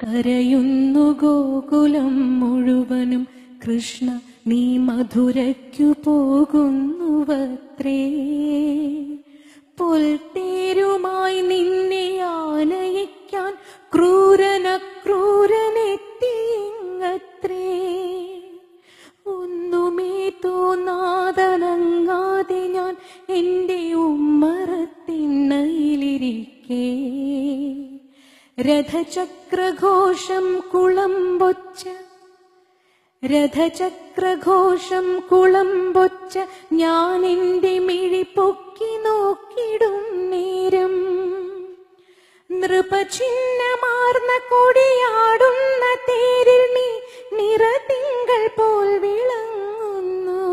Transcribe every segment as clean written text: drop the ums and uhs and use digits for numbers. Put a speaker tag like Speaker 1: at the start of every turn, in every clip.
Speaker 1: കരയുന്നു ഗോകുലം മുഴുവനും കൃഷ്ണ നീ മധുരയ്ക്കു പോകുന്നുവത്രേ. പൊൽത്തേരുമായി നിന്നെ ആനയിക്കാൻ ക്രൂരനെത്തിയിങ്ങത്രേ. ഒന്നുമേ തോന്നാതനങ്ങാതെ ഞാൻ എൻ്റെ ഉമ്മറത്തിണ്ണയിലിരിക്കേ. രഥചക്രഘോഷം കുളമ്പൊച്ച ഞാൻ എൻ്റെ മിഴി പൊക്കി നോക്കിടും നേരം നൃപചിഹ്നമാർന്ന കൊടിയാടുന്ന തേരിൽ നീ നിറതിങ്കൾ പോൽ വിളങ്ങുന്നു.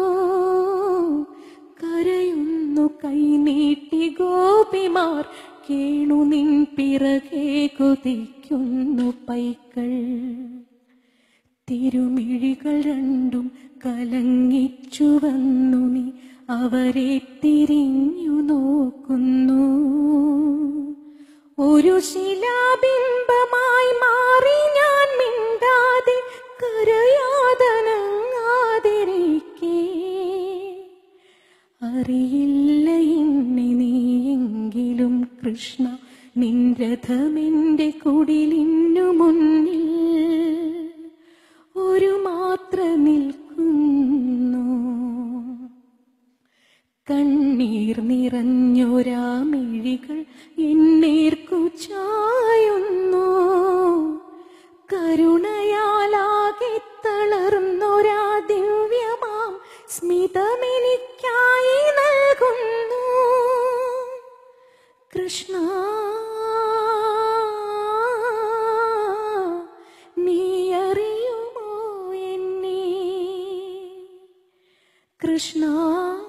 Speaker 1: കരയുന്നു കൈനീട്ടി ഗോപിമാർ, കേണു നിൻ പിറകെ കുതിക്കുന്നു പൈക്കൾ. തിരുമിഴികൾ രണ്ടും കലങ്ങിച്ചു വന്നു നീ അവരെ തിരിഞ്ഞു നോക്കുന്നു. ഒരു ശിലാബിംബമായി മാറി ഞാൻ മിണ്ടാതെ കരയാതനങ്ങാതിരിക്കേ. അറിയില്ല എന്നെ നീയെങ്കിലും കൃഷ്ണ, നിൻ രഥമെന്റെ കുടിലിനു മുന്നിൽ ഒരു മാത്ര നിൽക്കുന്നു. കണ്ണീർ നിറഞ്ഞൊരാ മിഴികൾ എന്നേർക്കു ചായുന്നു. കരുണയാലാകെ തളർന്നൊരാ ദിവ്യമാം സ്മിതമെനിക്കായി നൽകുന്നു. കൃഷ്ണ നീ അറിയുമോ എന്നെ? കൃഷ്ണ